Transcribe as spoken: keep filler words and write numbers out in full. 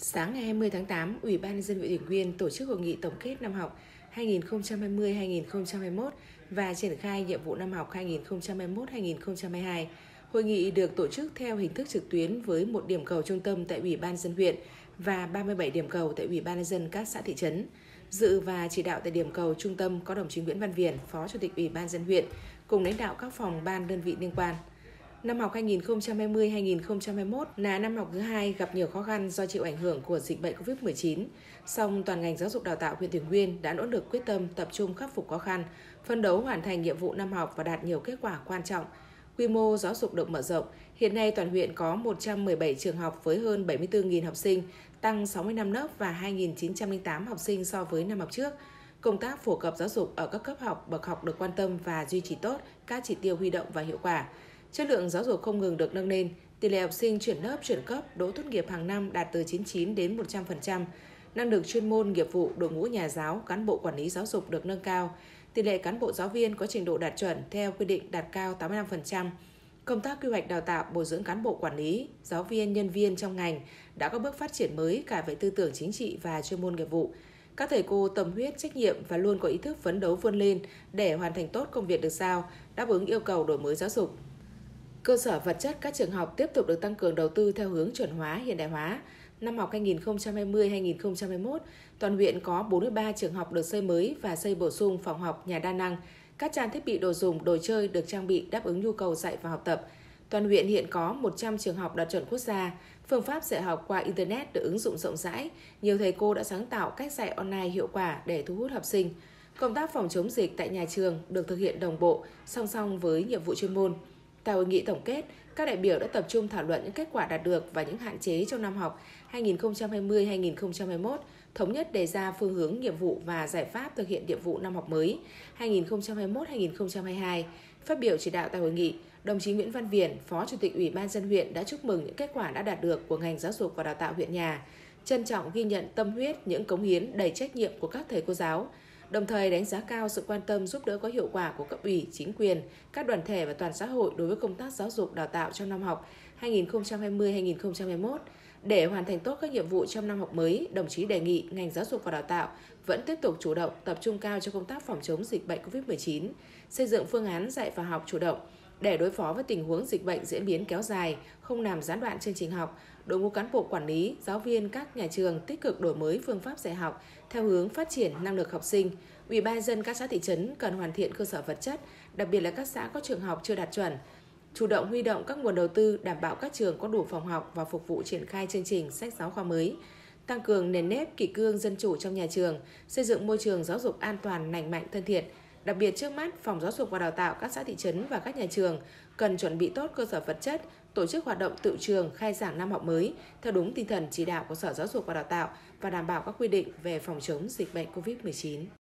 Sáng ngày hai mươi tháng tám, Ủy ban nhân dân huyện Thủy Nguyên tổ chức hội nghị tổng kết năm học hai nghìn không trăm hai mươi hai nghìn không trăm hai mươi mốt và triển khai nhiệm vụ năm học hai nghìn không trăm hai mươi mốt hai nghìn không trăm hai mươi hai. Hội nghị được tổ chức theo hình thức trực tuyến với một điểm cầu trung tâm tại Ủy ban nhân dân huyện và ba mươi bảy điểm cầu tại Ủy ban nhân dân các xã thị trấn. Dự và chỉ đạo tại điểm cầu trung tâm có đồng chí Nguyễn Văn Viển, Phó Chủ tịch Ủy ban nhân dân huyện cùng lãnh đạo các phòng ban đơn vị liên quan. Năm học hai nghìn không trăm hai mươi hai nghìn không trăm hai mươi mốt là năm học thứ hai gặp nhiều khó khăn do chịu ảnh hưởng của dịch bệnh Covid mười chín. Song toàn ngành giáo dục đào tạo huyện Thủy Nguyên đã nỗ lực quyết tâm tập trung khắc phục khó khăn, phấn đấu hoàn thành nhiệm vụ năm học và đạt nhiều kết quả quan trọng. Quy mô giáo dục được mở rộng, hiện nay toàn huyện có một trăm mười bảy trường học với hơn bảy mươi tư nghìn học sinh, tăng sáu mươi lăm lớp và hai nghìn chín trăm lẻ tám học sinh so với năm học trước. Công tác phổ cập giáo dục ở các cấp học, bậc học được quan tâm và duy trì tốt các chỉ tiêu huy động và hiệu quả. Chất lượng giáo dục không ngừng được nâng lên, tỷ lệ học sinh chuyển lớp, chuyển cấp, đỗ tốt nghiệp hàng năm đạt từ chín mươi chín đến một trăm phần trăm. Năng lực chuyên môn, nghiệp vụ, đội ngũ nhà giáo, cán bộ quản lý giáo dục được nâng cao. Tỷ lệ cán bộ giáo viên có trình độ đạt chuẩn theo quy định đạt cao tám mươi lăm phần trăm. Công tác quy hoạch đào tạo, bồi dưỡng cán bộ quản lý, giáo viên, nhân viên trong ngành đã có bước phát triển mới cả về tư tưởng chính trị và chuyên môn nghiệp vụ. Các thầy cô tâm huyết, trách nhiệm và luôn có ý thức phấn đấu vươn lên để hoàn thành tốt công việc được giao, đáp ứng yêu cầu đổi mới giáo dục. Cơ sở vật chất các trường học tiếp tục được tăng cường đầu tư theo hướng chuẩn hóa, hiện đại hóa. Năm học hai nghìn không trăm hai mươi hai nghìn không trăm hai mươi mốt, toàn huyện có bốn mươi ba trường học được xây mới và xây bổ sung phòng học, nhà đa năng. Các trang thiết bị đồ dùng, đồ chơi được trang bị đáp ứng nhu cầu dạy và học tập. Toàn huyện hiện có một trăm trường học đạt chuẩn quốc gia. Phương pháp dạy học qua Internet được ứng dụng rộng rãi. Nhiều thầy cô đã sáng tạo cách dạy online hiệu quả để thu hút học sinh. Công tác phòng chống dịch tại nhà trường được thực hiện đồng bộ, song song với nhiệm vụ chuyên môn. Tại hội nghị tổng kết, các đại biểu đã tập trung thảo luận những kết quả đạt được và những hạn chế trong năm học hai nghìn không trăm hai mươi hai nghìn không trăm hai mươi mốt, thống nhất đề ra phương hướng nhiệm vụ và giải pháp thực hiện nhiệm vụ năm học mới hai nghìn không trăm hai mươi mốt hai nghìn không trăm hai mươi hai. Phát biểu chỉ đạo tại hội nghị, đồng chí Nguyễn Văn Viển, Phó Chủ tịch Ủy ban nhân dân huyện đã chúc mừng những kết quả đã đạt được của ngành giáo dục và đào tạo huyện nhà, trân trọng ghi nhận tâm huyết, những cống hiến đầy trách nhiệm của các thầy cô giáo, đồng thời đánh giá cao sự quan tâm giúp đỡ có hiệu quả của cấp ủy, chính quyền, các đoàn thể và toàn xã hội đối với công tác giáo dục đào tạo trong năm học hai nghìn không trăm hai mươi hai nghìn không trăm hai mươi mốt. Để hoàn thành tốt các nhiệm vụ trong năm học mới, đồng chí đề nghị ngành giáo dục và đào tạo vẫn tiếp tục chủ động, tập trung cao cho công tác phòng chống dịch bệnh Covid mười chín, xây dựng phương án dạy và học chủ động để đối phó với tình huống dịch bệnh diễn biến kéo dài, không làm gián đoạn chương trình học. Đội ngũ cán bộ quản lý, giáo viên các nhà trường tích cực đổi mới phương pháp dạy học theo hướng phát triển năng lực học sinh. Ủy ban nhân dân các xã thị trấn cần hoàn thiện cơ sở vật chất, đặc biệt là các xã có trường học chưa đạt chuẩn, chủ động huy động các nguồn đầu tư đảm bảo các trường có đủ phòng học và phục vụ triển khai chương trình sách giáo khoa mới, tăng cường nền nếp kỷ cương dân chủ trong nhà trường, xây dựng môi trường giáo dục an toàn, lành mạnh, thân thiện. Đặc biệt trước mắt, Phòng Giáo dục và Đào tạo các xã thị trấn và các nhà trường cần chuẩn bị tốt cơ sở vật chất, tổ chức hoạt động tự trường, khai giảng năm học mới theo đúng tinh thần chỉ đạo của Sở Giáo dục và Đào tạo và đảm bảo các quy định về phòng chống dịch bệnh Covid mười chín.